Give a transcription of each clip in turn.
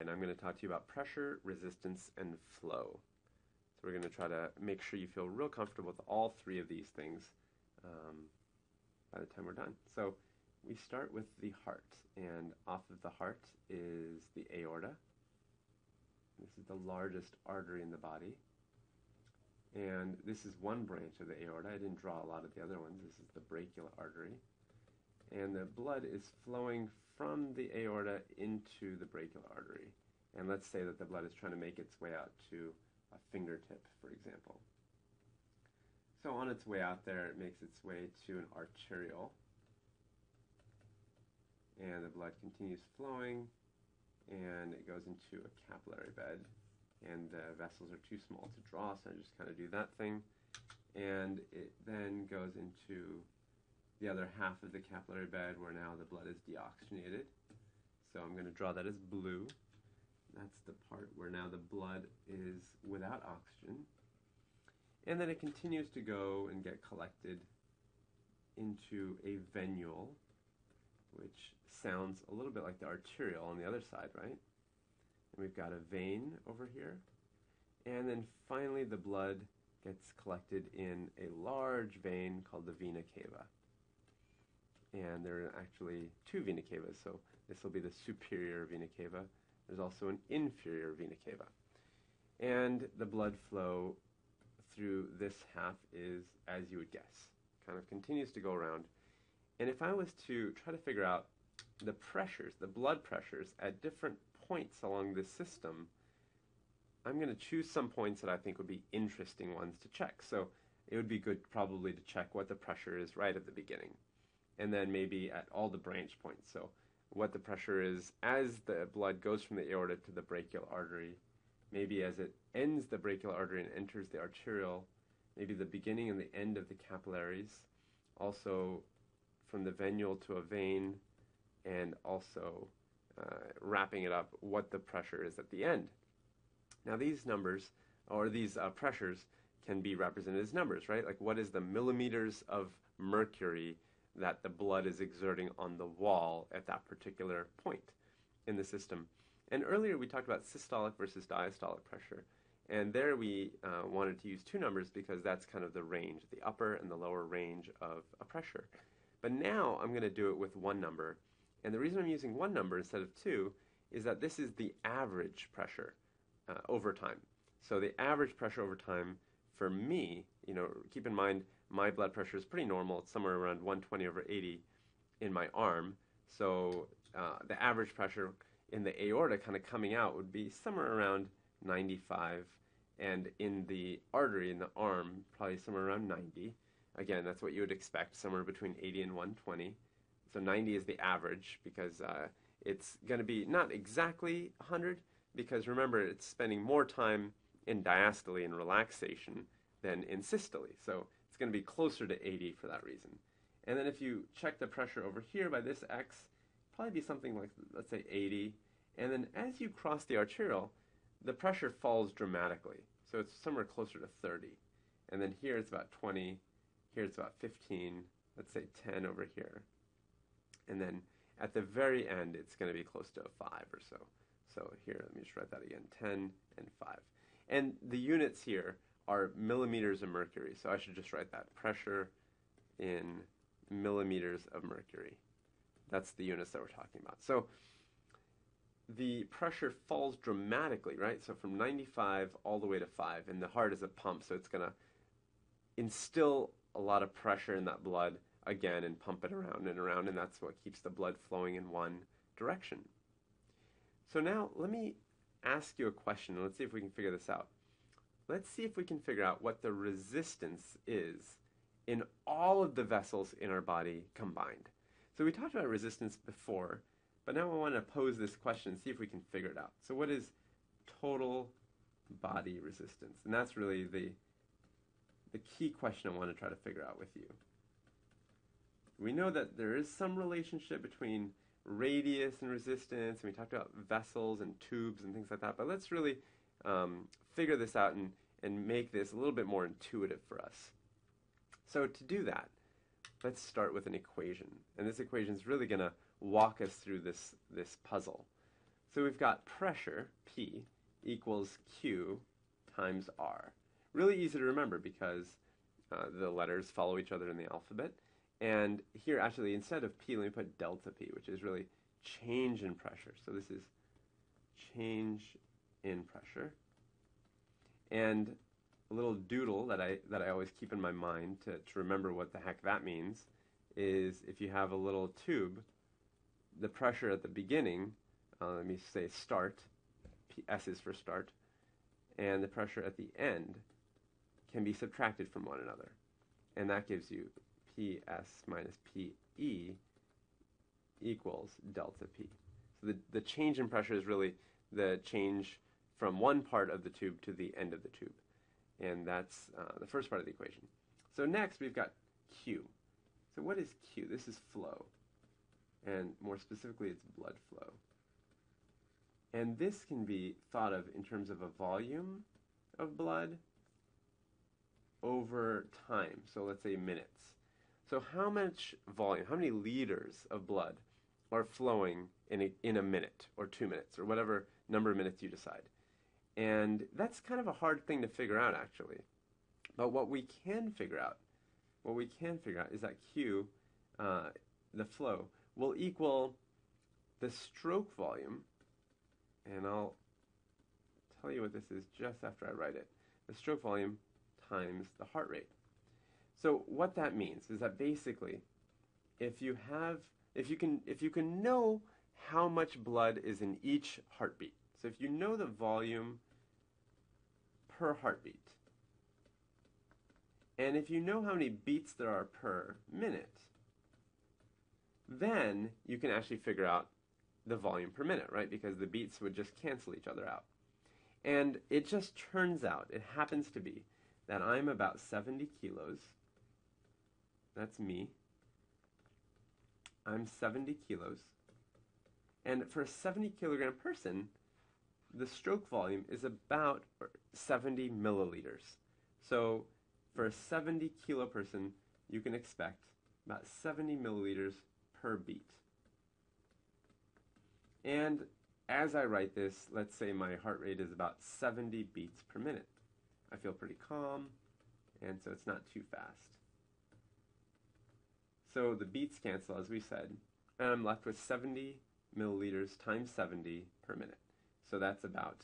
And I'm going to talk to you about pressure, resistance, and flow. So we're going to try to make sure you feel real comfortable with all three of these things by the time we're done. So we start with the heart, and off of the heart is the aorta. This is the largest artery in the body. And this is one branch of the aorta. I didn't draw a lot of the other ones. This is the brachial artery. And the blood is flowing from the aorta into the brachial artery. And let's say that the blood is trying to make its way out to a fingertip, for example. So on its way out there, it makes its way to an arteriole. And the blood continues flowing, and it goes into a capillary bed. And the vessels are too small to draw, so I just kind of do that thing. And it then goes into the other half of the capillary bed where now the blood is deoxygenated. So I'm going to draw that as blue. That's the part where now the blood is without oxygen. And then it continues to go and get collected into a venule, which sounds a little bit like the arteriole on the other side, right? And we've got a vein over here. And then finally the blood gets collected in a large vein called the Vena Cava. And there are actually two Vena Cavas, so this will be the superior Vena Cava. There's also an inferior Vena Cava. And the blood flow through this half is, as you would guess, kind of continues to go around. And if I was to try to figure out the pressures, the blood pressures at different points along this system, I'm going to choose some points that I think would be interesting ones to check. So it would be good probably to check what the pressure is right at the beginning. And then maybe at all the branch points. So what the pressure is as the blood goes from the aorta to the brachial artery, maybe as it ends the brachial artery and enters the arteriole, maybe the beginning and the end of the capillaries, also from the venule to a vein, and also wrapping it up, what the pressure is at the end. Now these numbers, or these pressures, can be represented as numbers, right? Like what is the millimeters of mercury that the blood is exerting on the wall at that particular point in the system. And earlier we talked about systolic versus diastolic pressure. And there we wanted to use two numbers because that's kind of the range, the upper and the lower range of a pressure. But now I'm going to do it with one number. And the reason I'm using one number instead of two is that this is the average pressure over time. So the average pressure over time for me, keep in mind my blood pressure is pretty normal. It's somewhere around 120/80 in my arm. So the average pressure in the aorta kind of coming out would be somewhere around 95. And in the artery, in the arm, probably somewhere around 90. Again, that's what you would expect, somewhere between 80 and 120. So 90 is the average because it's going to be not exactly 100 because remember, it's spending more time in diastole and relaxation than in systole. So it's going to be closer to 80 for that reason. And then if you check the pressure over here by this X, probably be something like, let's say 80. And then as you cross the arteriole, the pressure falls dramatically. So it's somewhere closer to 30. And then here it's about 20. Here it's about 15. Let's say 10 over here. And then at the very end, it's going to be close to a 5 or so. So here, let me just write that again, 10 and 5. And the units here are millimeters of mercury. So I should just write that, pressure in millimeters of mercury. That's the units that we're talking about. So the pressure falls dramatically, right? So from 95 all the way to 5. And the heart is a pump, so it's going to instill a lot of pressure in that blood again and pump it around, and that's what keeps the blood flowing in one direction. So now let me ask you a question, and let's see if we can figure this out. Let's see if we can figure out what the resistance is in all of the vessels in our body combined. So we talked about resistance before, but now I want to pose this question and see if we can figure it out. So what is total body resistance? And that's really the key question I want to try to figure out with you. We know that there is some relationship between radius and resistance, and we talked about vessels and tubes and things like that, but let's really figure this out and make this a little bit more intuitive for us. So to do that, let's start with an equation. And this equation is really going to walk us through this puzzle. So we've got pressure, P, equals Q times R. Really easy to remember because the letters follow each other in the alphabet. And here, actually, instead of P, let me put delta P, which is really change in pressure. So this is change in pressure. And a little doodle that I always keep in my mind to remember what the heck that means is if you have a little tube, the pressure at the beginning, let me say start, S is for start, and the pressure at the end can be subtracted from one another. And that gives you PS minus PE equals delta P. So the change in pressure is really the change from one part of the tube to the end of the tube. And that's the first part of the equation. So next we've got Q. So what is Q? This is flow. And more specifically, it's blood flow. And this can be thought of in terms of a volume of blood over time. So let's say minutes. So how much volume, how many liters of blood are flowing in a minute or 2 minutes or whatever number of minutes you decide? And that's kind of a hard thing to figure out, actually. But what we can figure out is that Q, the flow, will equal the stroke volume, and I'll tell you what this is just after I write it. The stroke volume times the heart rate. So what that means is that basically, if you can know how much blood is in each heartbeat, so if you know the volume per heartbeat, and if you know how many beats there are per minute, then you can actually figure out the volume per minute, right? Because the beats would just cancel each other out. And it just turns out, it happens to be, that I'm about 70 kilos. That's me. I'm 70 kilos. And for a 70 kilogram person, the stroke volume is about 70 milliliters. So for a 70 kilo person, you can expect about 70 milliliters per beat. And as I write this, let's say my heart rate is about 70 beats per minute. I feel pretty calm, and so it's not too fast. So the beats cancel, as we said, and I'm left with 70 milliliters times 70 per minute. So that's about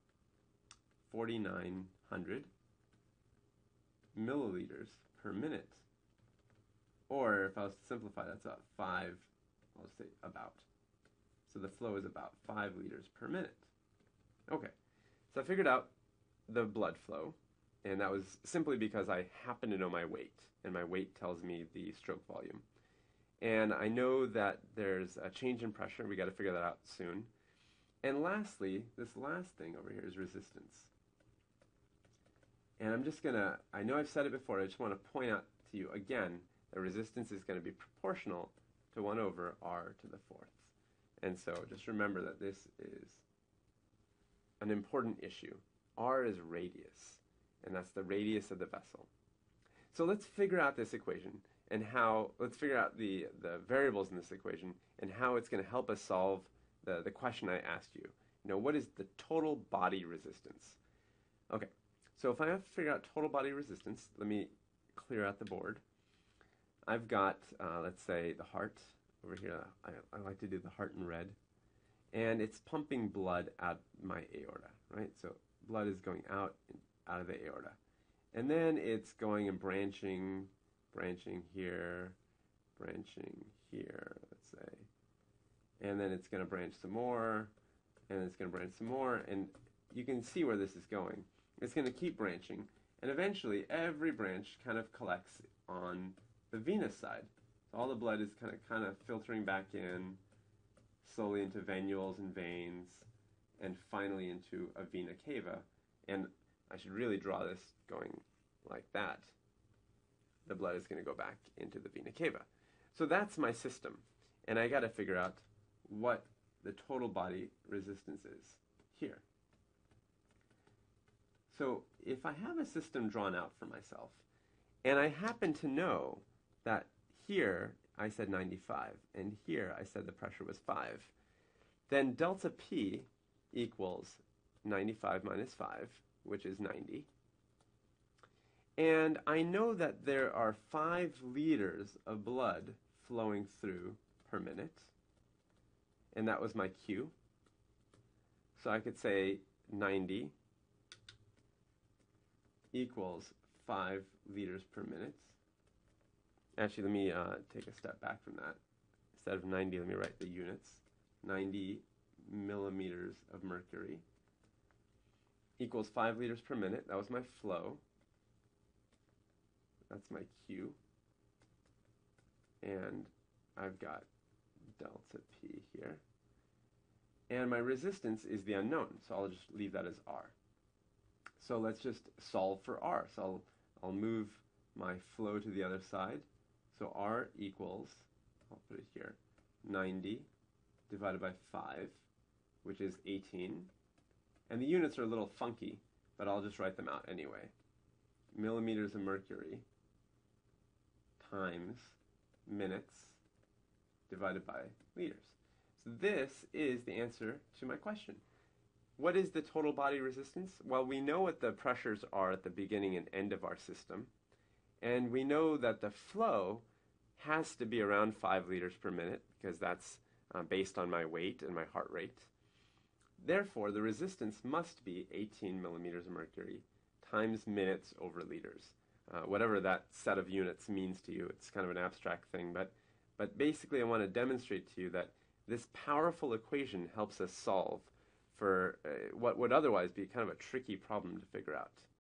4,900 milliliters per minute. Or if I was to simplify, that's about 5, I'll say about. So the flow is about 5 liters per minute. Okay, so I figured out the blood flow, and that was simply because I happen to know my weight, and my weight tells me the stroke volume. And I know that there's a change in pressure. We got to figure that out soon. And lastly, this last thing over here is resistance. And I'm just going to, I know I've said it before, I just want to point out to you again that resistance is going to be proportional to 1 over r to the 4th. And so just remember that this is an important issue. R is radius, and that's the radius of the vessel. So let's figure out this equation and let's figure out the variables in this equation and how it's going to help us solve the question I asked you. You know, what is the total body resistance? Okay, so if I have to figure out total body resistance, let me clear out the board. I've got, let's say, the heart over here. I like to do the heart in red. And it's pumping blood out my aorta, right? So blood is going out of the aorta. And then it's going and branching here, let's say. And then it's going to branch some more, and it's going to branch some more, and you can see where this is going. It's going to keep branching, and eventually every branch kind of collects on the venous side. So all the blood is kind of filtering back in, slowly into venules and veins, and finally into a vena cava. And I should really draw this going like that. The blood is going to go back into the vena cava. So that's my system, and I got to figure out what the total body resistance is here. So if I have a system drawn out for myself, and I happen to know that here I said 95, and here I said the pressure was 5, then delta P equals 95 minus 5, which is 90. And I know that there are 5 liters of blood flowing through per minute. And that was my Q. So I could say 90 equals 5 liters per minute. Actually, let me take a step back from that. Instead of 90, let me write the units. 90 millimeters of mercury equals 5 liters per minute. That was my flow. That's my Q. And I've got delta P here. And my resistance is the unknown, so I'll just leave that as R. So let's just solve for R. So I'll move my flow to the other side. So R equals, I'll put it here, 90 divided by 5, which is 18. And the units are a little funky, but I'll just write them out anyway. Millimeters of mercury times minutes divided by liters. So this is the answer to my question. What is the total body resistance? Well, we know what the pressures are at the beginning and end of our system. And we know that the flow has to be around 5 liters per minute because that's based on my weight and my heart rate. Therefore, the resistance must be 18 millimeters of mercury times minutes over liters. Whatever that set of units means to you, it's kind of an abstract thing. But basically, I want to demonstrate to you that this powerful equation helps us solve for what would otherwise be kind of a tricky problem to figure out.